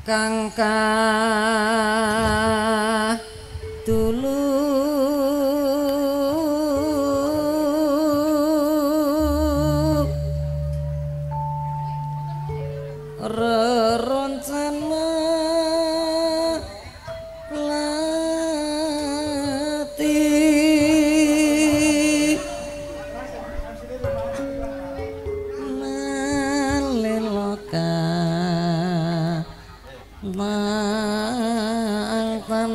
kang dulu reroncana lati maleloka mangtan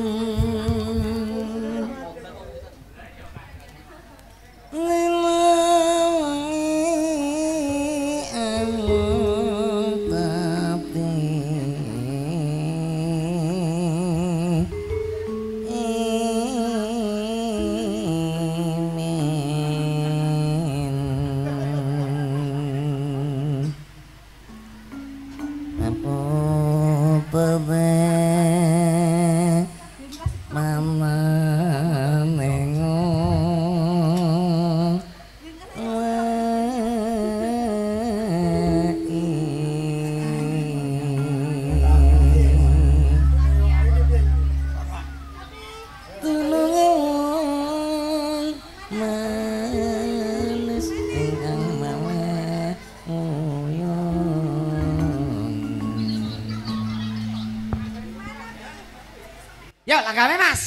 yuk langgawe mas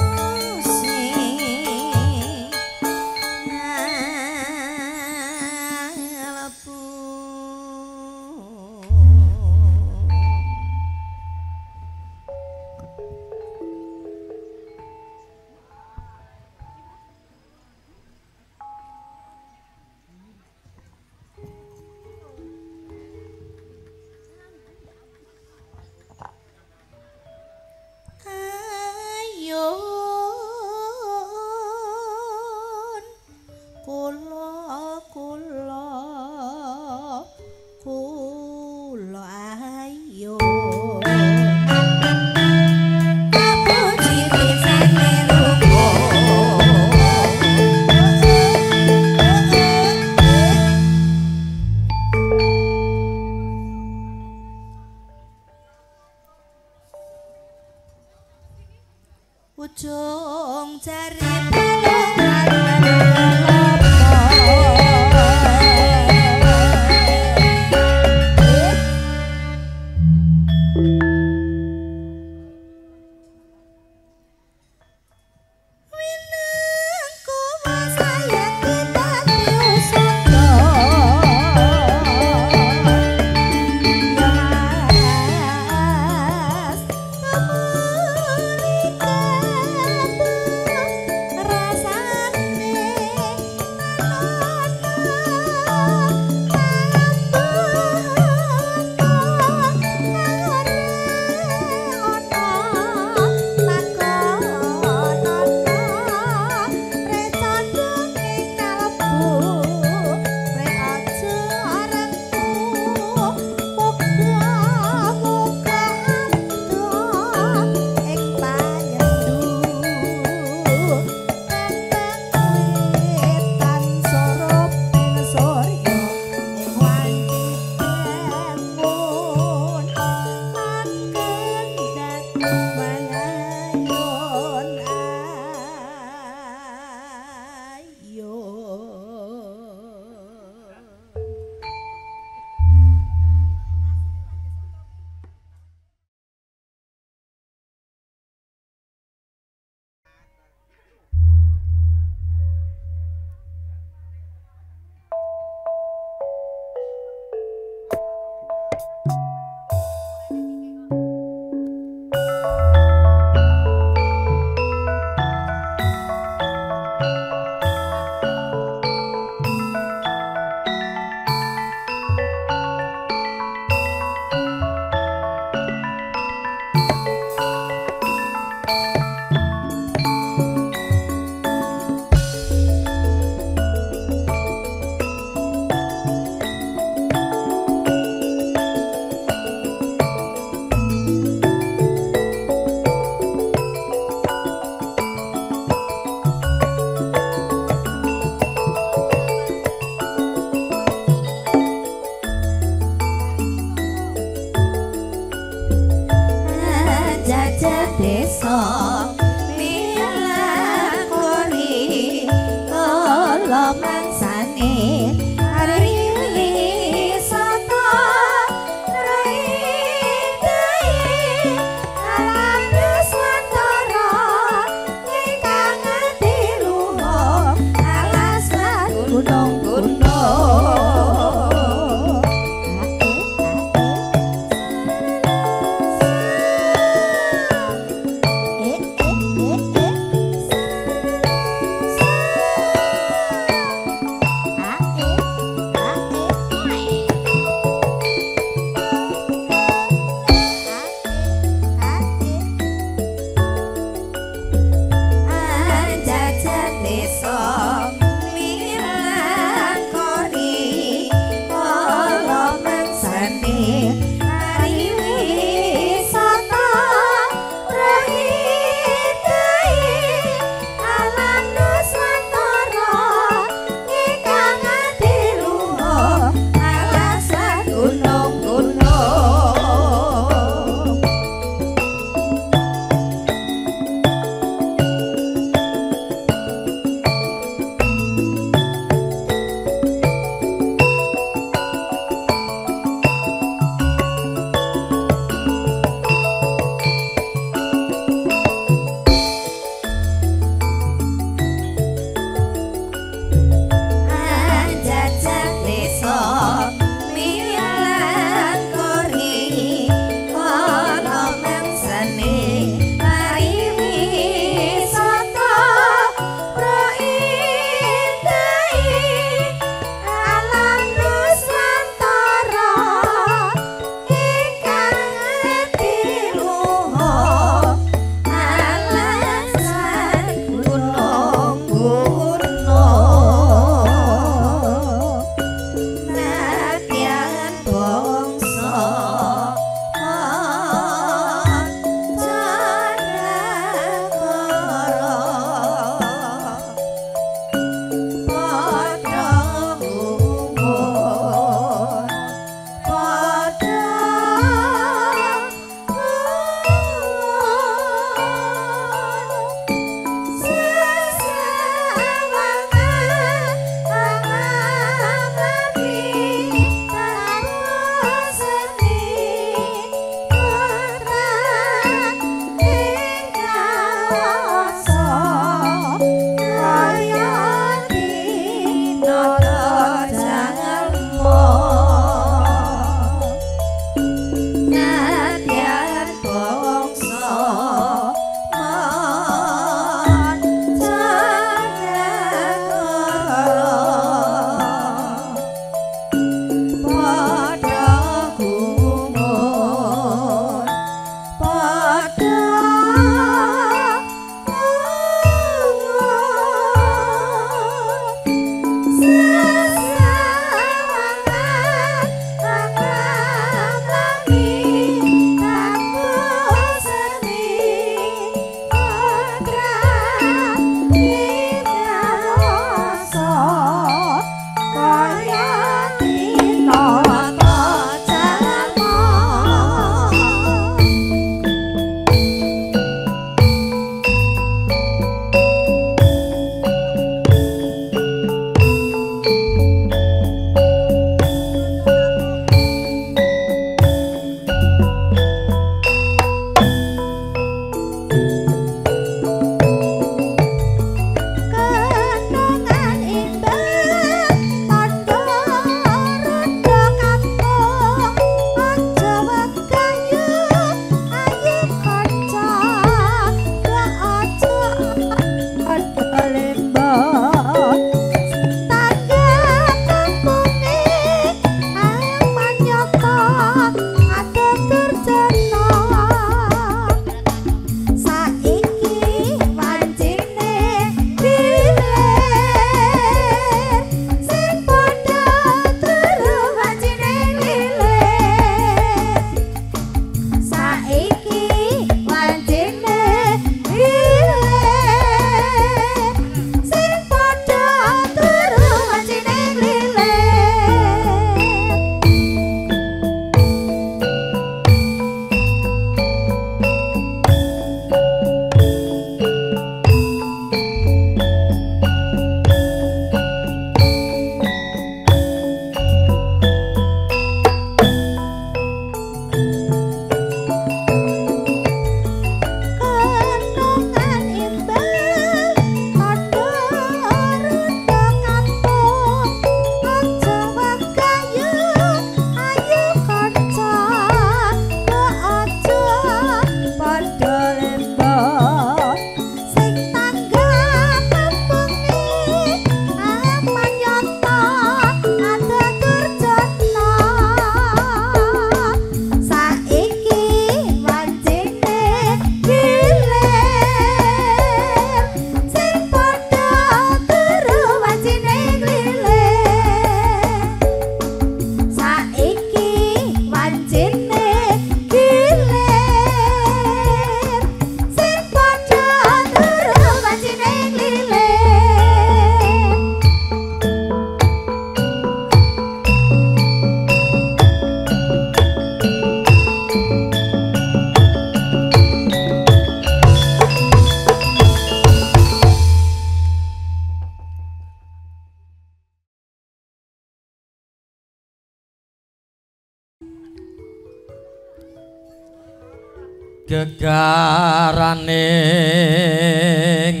gegaraning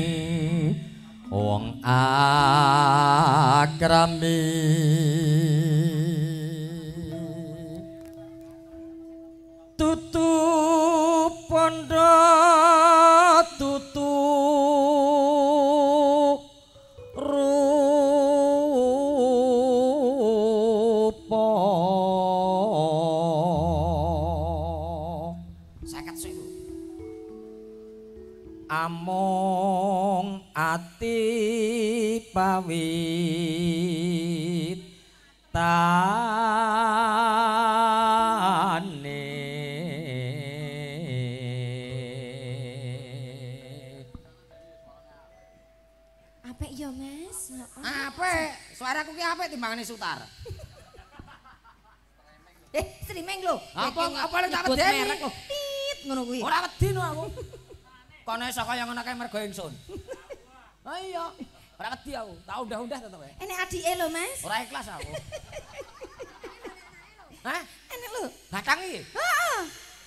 wong akrami tutu pondo tutu among ati pawit tane apik ya Mas apik suaraku ki apik timbangane Sutar streaming lho apa lek tak wedeni tit ngono kuwi ora wedi no aku kono iso kaya ngono kae mergo ingsun. Ha iya, ora wedi aku. Tak undah-undah tetep ae. Enek adike lho, Mas. Ora ikhlas aku. Hah? Enek lho. Batang iki? Heeh.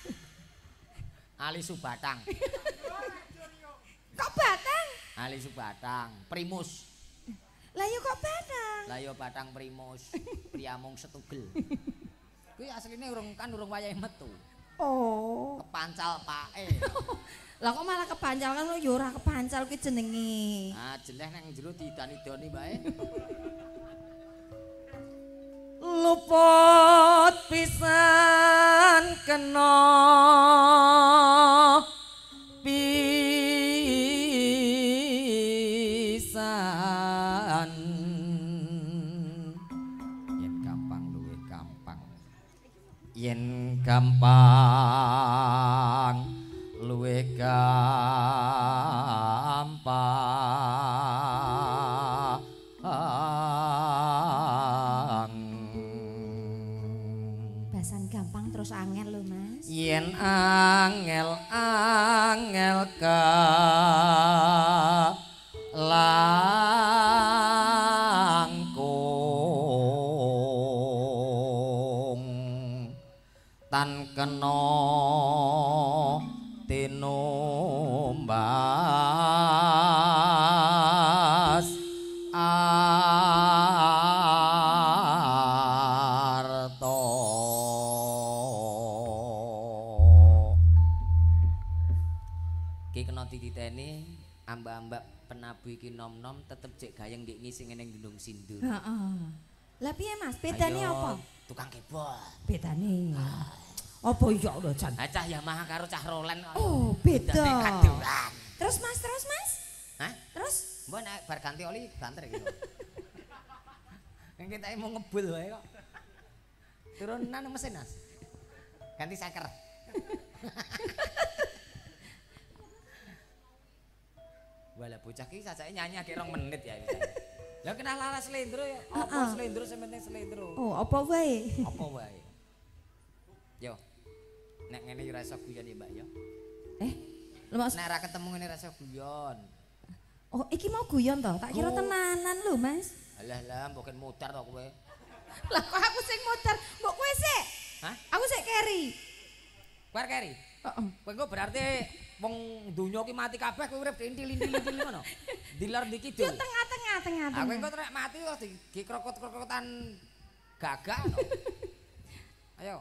Ali Subatang. Kok Batang? Ali Subatang, Primus. Lah yo kok Batang? Lah yo Batang Primus, Priamung Setugel. Kuwi asline urung wayahe metu. Oh. Kepancal pake. Lah kok malah kepancal kan yo ora kepancal kuwi jenenge. Ah jeleh nang jero diidani-idani bae. luput pisan kena pisan yen gampang luwih gampang yen gampang luwih gampang Basan gampang terus angel lho, Mas. yen angel ka langkung tan kena tinumbas arto ki kena dititeni ambak-ambak penabu iki nom-nom tetep cek gayeng ndek ngisi ngene gunung sindur. Heeh. Lah piye Mas? Bedane Ayo, apa? Tukang kebon. Bedane. Apa ya Allah Jan? Lah cah Yamaha karo cah Roland kok. Oh, beda. Kadulan. Terus Mas? Hah? Terus Mbok nek bar ganti oli banter iki. Yang kita mau ngebul wae kok. Turunan mesin Mas. Ganti seker. Wala bocah ki sajake nyanyi akeh 2 menit ya. Lah kenal laras slendro ya. Apa slendro sementing slendro. oh, apa wae? Apa wae. Yo. Nek ngene ora iso guyon ya, Mbak ya. Mas. Nek ora ketemu ngene ora iso guyon. Oh, iki mau guyon to? Tak kira tenanan lho, Mas. Alah, mboken mutar to kowe. Lah kok aku sing muter, mbok kowe sik. Hah? Aku sik keri. Kowe keri. Heeh. Kowe engko berarti wong donya ki mati kabeh kowe urip intil-intil ngono. Dilar ndi kidul. Yo tengah-tengah. Aku engko nek mati kok dikrokot-krokotan gagak no. Ayo.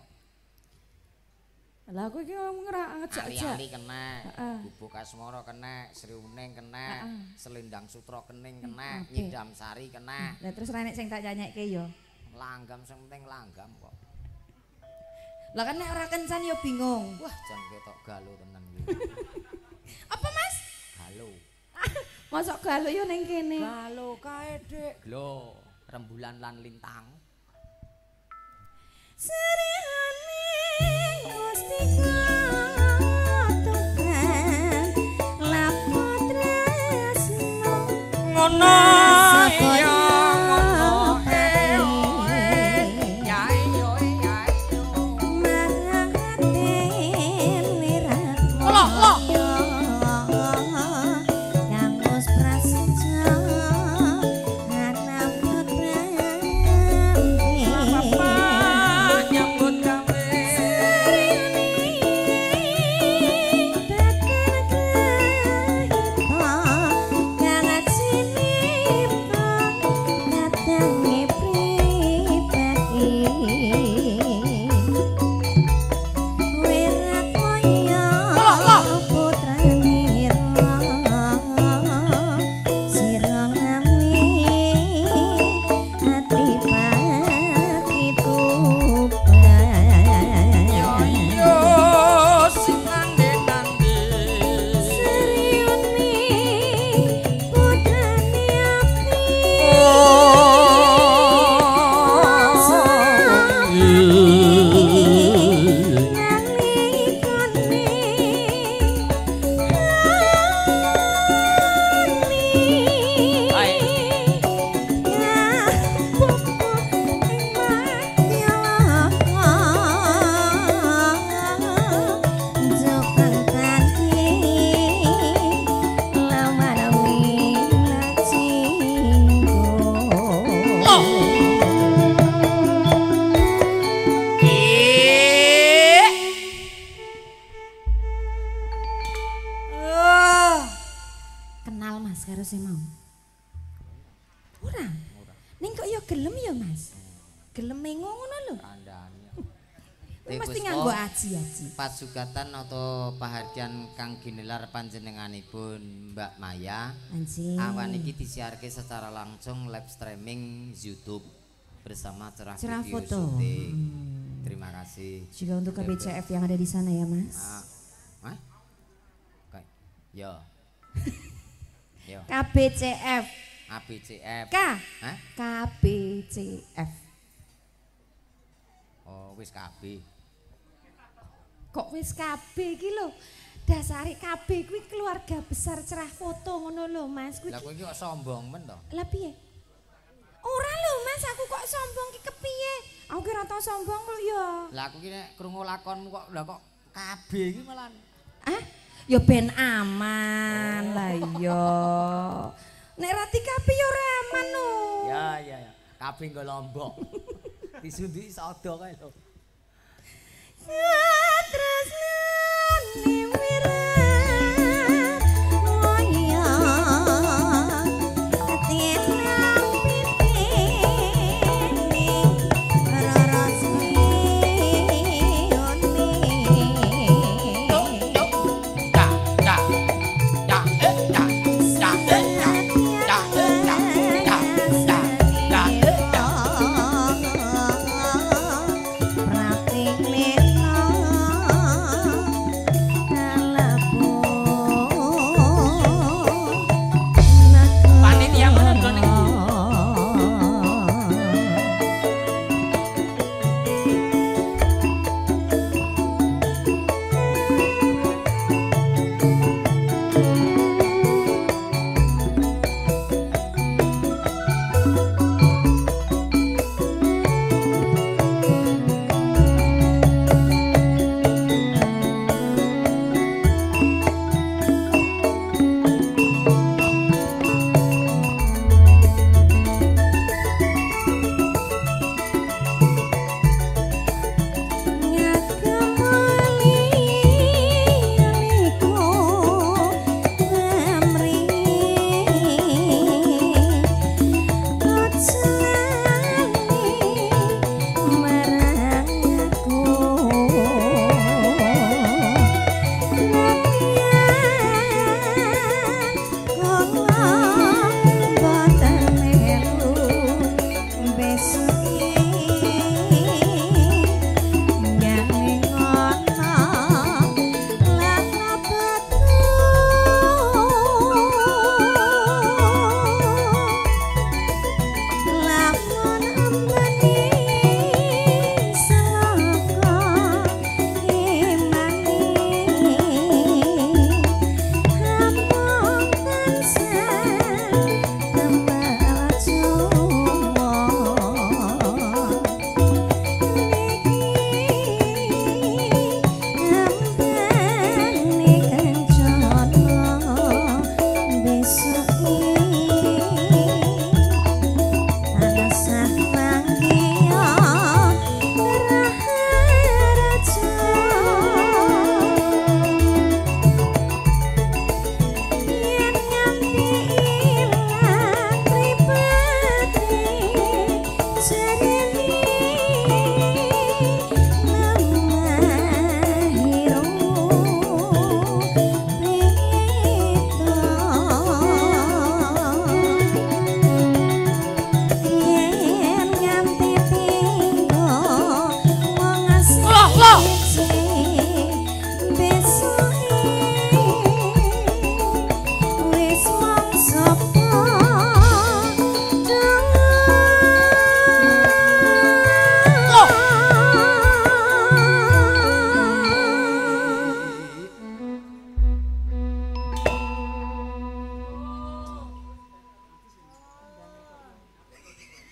Lah aku iki ngajak Ali-ali kena, Heeh. Bubuk Asmara kena, Sri Uning kena, Selendang Sutra Kening kena, Oke. Nyidam Sari kena. Lah terus renek sing tak nyanyekke yo. Langgam sing penting langgam kok. Lah kan nek ora kencan yo bingung. Wah, jan ketok galuh tenan iki. Apa Mas? Galuh. Masuk galuh yo ning kene. Galuh kae, Dik. Lho, rembulan lan lintang. Serihane Gusti katukan lapo tresno Ngono iya ngono Yai yo yai yo. marang aten lirat Loh. yang wis prasaja ana putra Nyambut gawe. Yo sing nande-nande. Kenal Mas karo sing mau. Ora. Ning kok ya gelem ya Mas. Gelem ngono lho. Kandhane. Kuwi mesti nganggo aji-aji. Pasugatan atau pahargyan kang ginelar panjenenganipun Mbak Maya. Anjing. Awan iki disiarke secara langsung live streaming YouTube bersama Cerah Cerah Video Foto. Syuting. Terima kasih. Juga untuk KBCF yang ada di sana ya Mas. Hah? Oke. Yo. Yo. KBCF. ABCF. K. Hah? KBCF. Oh, wis KB. Kok wis KB iki lho. Dasare KB kuwi keluarga besar Cerah Foto ngono lho Mas. Kuwi Lah kowe iki kok sombong men to? lah piye? Ora lho Mas, aku kok sombong ki kepiye? Aku ki ora tau sombong lho ya. Lah aku ki nek krungu lakonmu kok lah kok KB iki malah. Ah? Ya ben aman lah iya. Nek rati KB ya ora aman lho. Ya. KB nggo Lombok. Disundi sodo kae lho. Tresnane wirat moyo ketinang pitene rarasne Ya.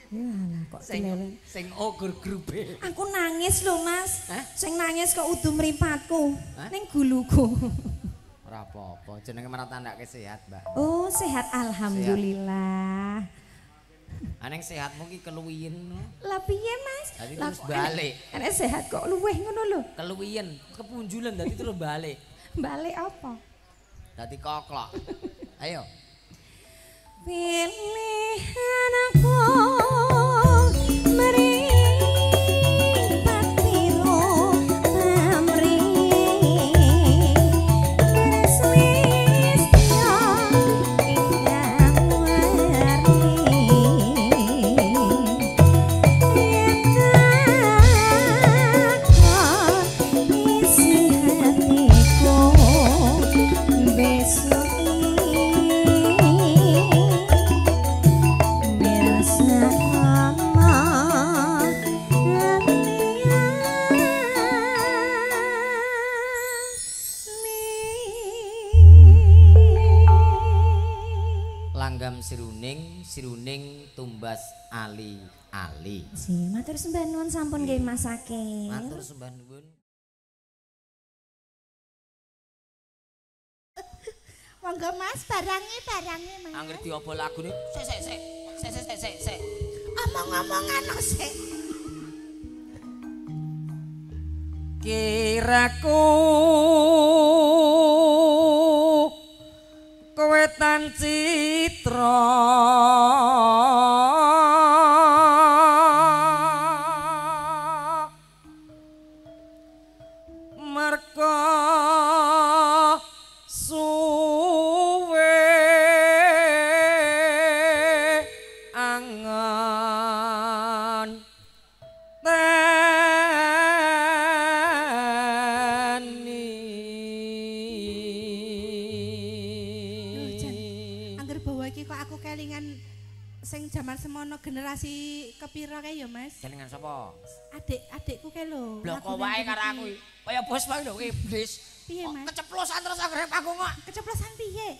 Yalah kok dileweng. Sing ogur grupe. Aku nangis lho Mas. Hah? Sing nangis kok udu mripatku. Ning guluku. Ora apa-apa, jenenge maratandake sehat, Mbak. Oh, sehat alhamdulillah. Aneng sehatmu ki keluwiyen. Lah piye Mas? Dadi Lah terus kok balik. Enek sehat kok luweh ngono lho. Keluwiyen, kepunjulan dadi terus balik. Balik apa? Dadi koklok. Ayo. Pilihan aku meripat piro pamri Krislis yang indah warni Yetakkan isi hatiku besok Langgam siruning tumbas ali-ali. Si matur sembah nuwun sampun nggih Mas Akil. Matur sembah nuwun. Monggo Mas, barange Mas. Angger diopo lagune? Sik. Omong-omong anak sik. Kiraku kowe tan citra merga suwe angen Angger bawa iki kok aku kelingan sing jaman semono generasi kepira kae ya Mas? Jenengan sapa? Adikku kae lho. Bloko wae karo aku. Kaya bos wae lho iblis. Piye Kok Mas? keceplosan terus anggere panggung kok. Keceplosan piye?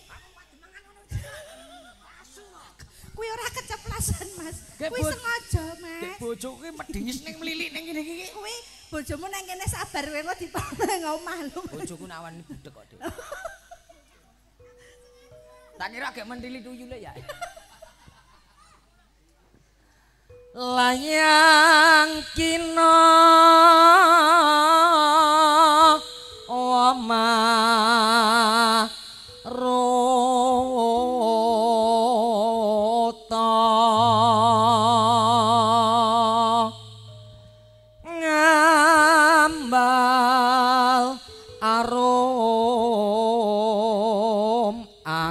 Kuwi ora keceplosan Mas. Kuwi sengaja Mas. Dek bojoku ki medhis ning mlilik ning kene iki. Kuwi bojomu nang kene sabar kowe kok dipameng omah lho. Bojoku nawan budek kok, Dik. Tak kira agak mendili tuyule ya. Layang kina oma rota ngambal arum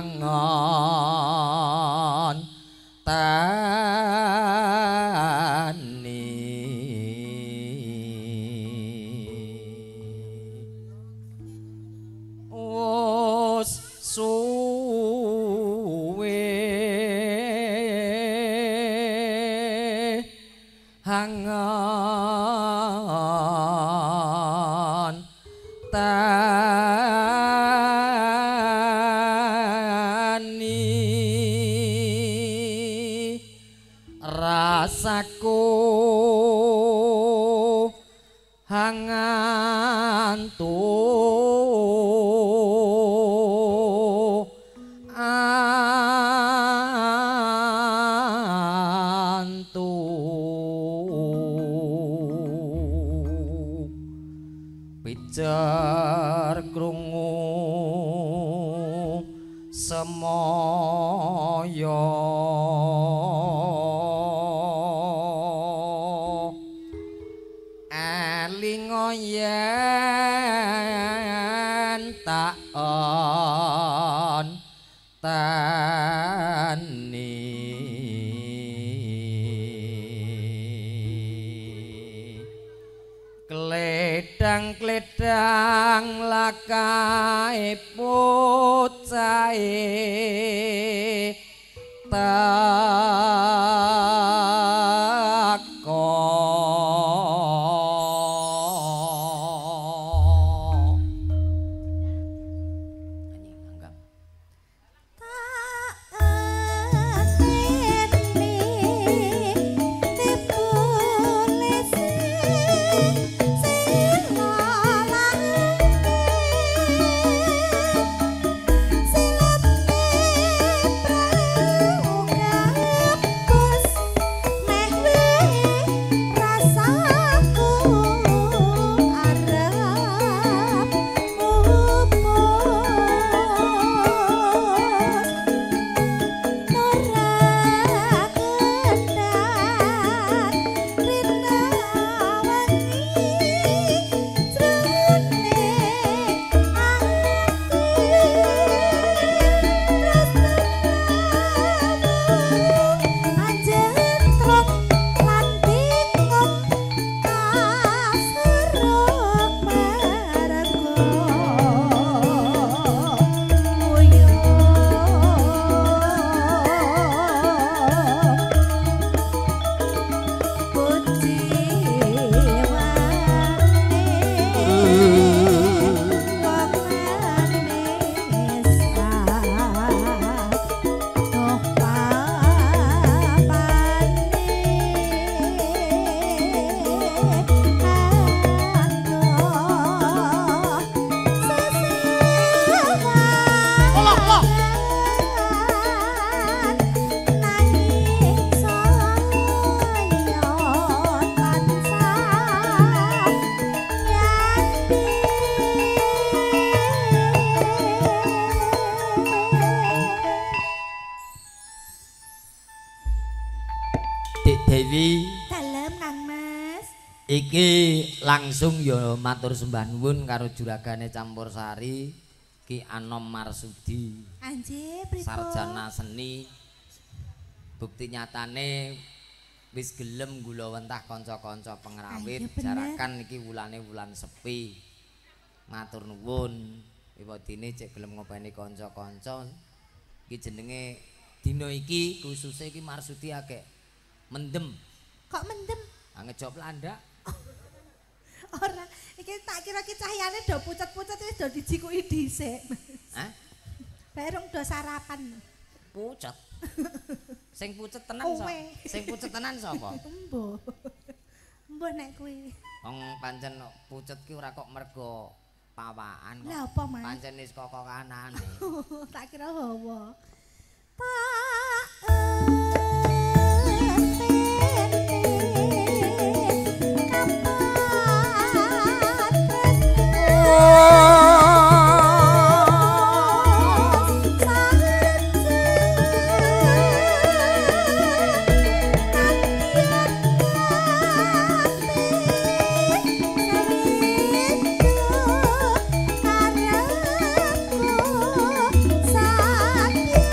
angon wis suwe hangon tani rasaku hangantu antu pijar krungu semoyo elingo yen tak tani kledang lakae pucae Dewi. Dalem Kang Mas. Iki langsung ya matur sembah nuwun karo juragane Campursari Ki Anom Marsudi. Anje pripun? Sarjana seni. Bukti nyatane wis gelem gulawentah kanca-kanca pengrawit. Jarakan iki wulane wulan sepi. Matur nuwun. Iwadine cek gelem ngopeni kanca-kanca. Iki jenenge dina iki khususe iki Marsudi akeh mendem. Kok mendem? Ngejop landak. Ora, iki tak kira ki cahyane do pucet-pucet wis do dijikuki dhisik. Hah? Bareng do sarapan. Pucet. Sing pucet tenan Kowe. sapa? Sing pucet tenan sapa? Embo. Embo nek kuwi. Wong pancen pucet ki ora kok mergo pawakan kok. Lah apa, Mas? Pancen wis kokokanane. Tak kira hawa. Tak Sakit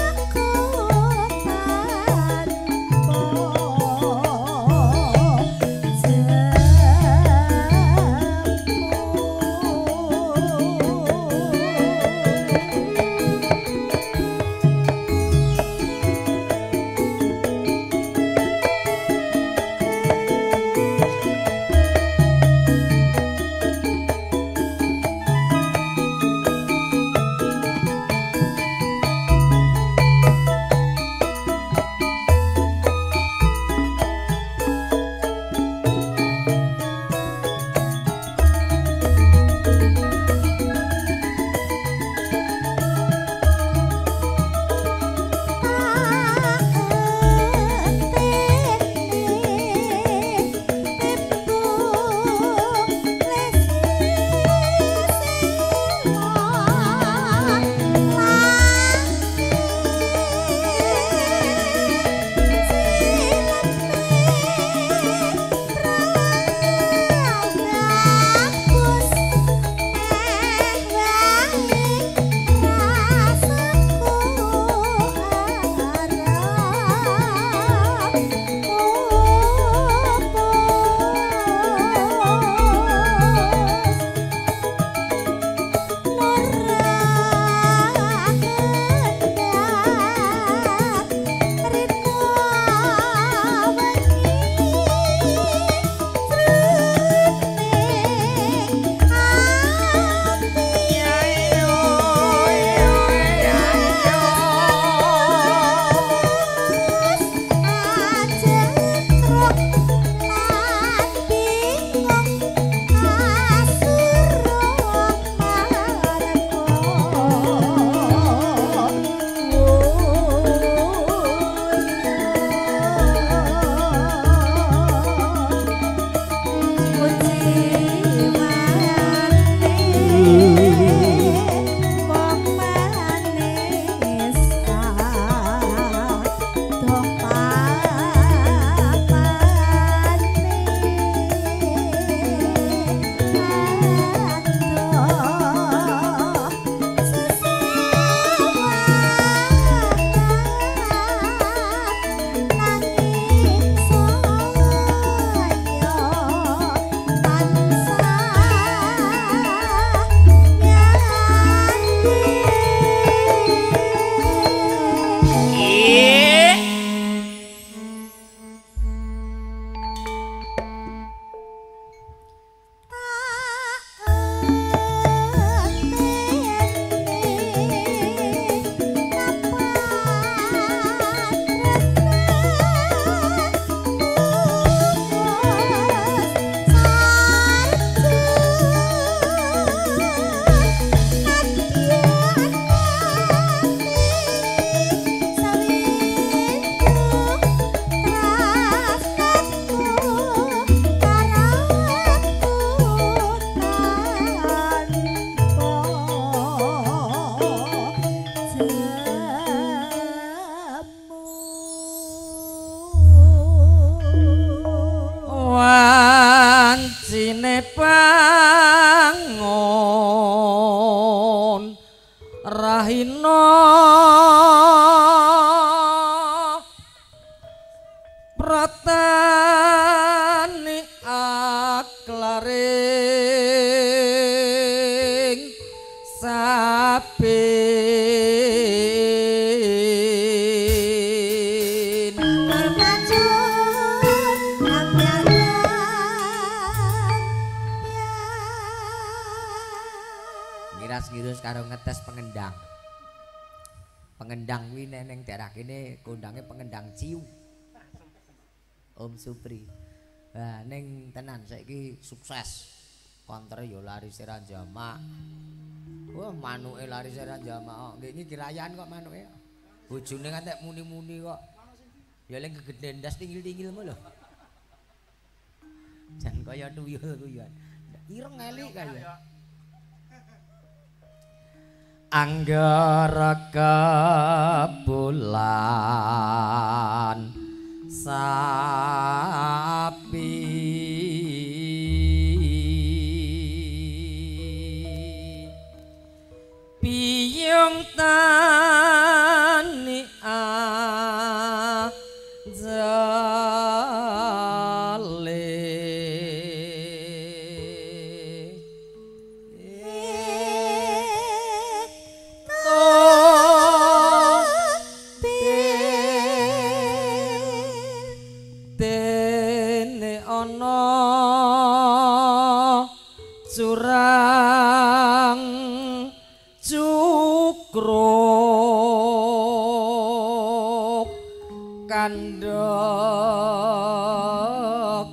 Rasine pangon rahina pratani aklaring sabin ngiras-ngirus karo ngetes pengendang. Pengendang kuwi ning daerah kene kondange pengendang ciu. Om Supri. Lah ning tenan saiki sukses. Kontre yo laris ra jamak. Wah manuke laris ra jamak. Nggih iki kirayan kok manuke. Bojone ngantek muni-muni kok. Ya ling kegedendas tingil-tingilmu lho. Jan kaya tuyul ku ya. Ireng elik kaya. Anggara bulan sapi piyung tani curang cukruk kandhok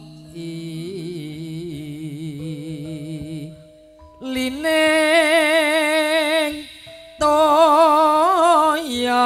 lining toya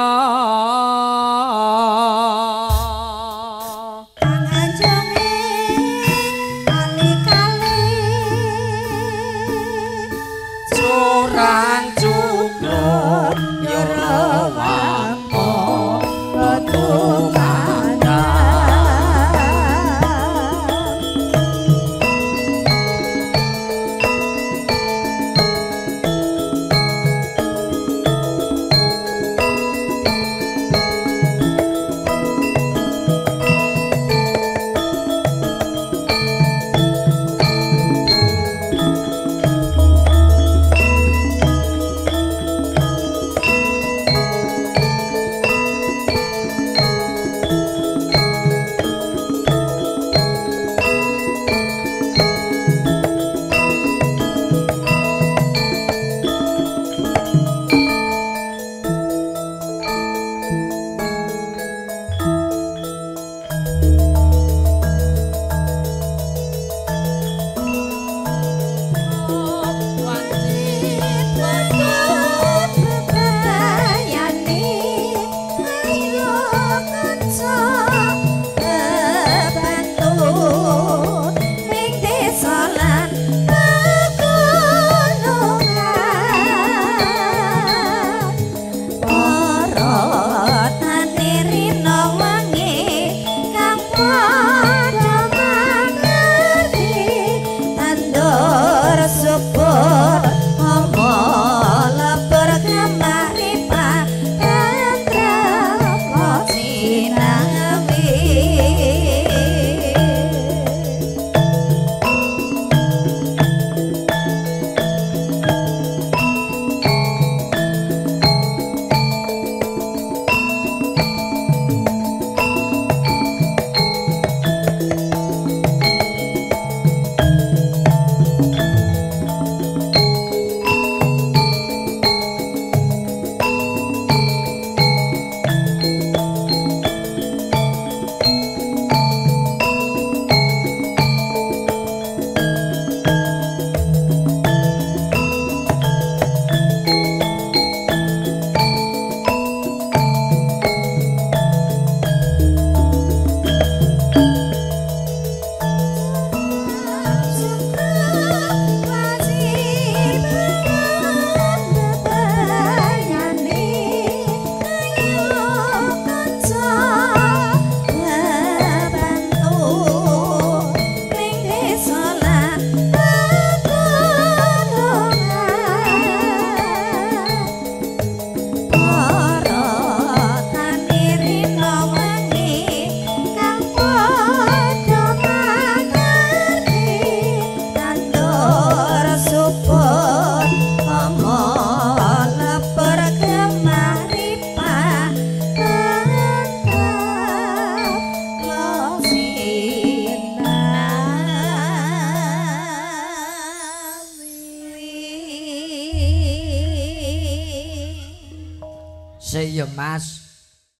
Sik ya Mas.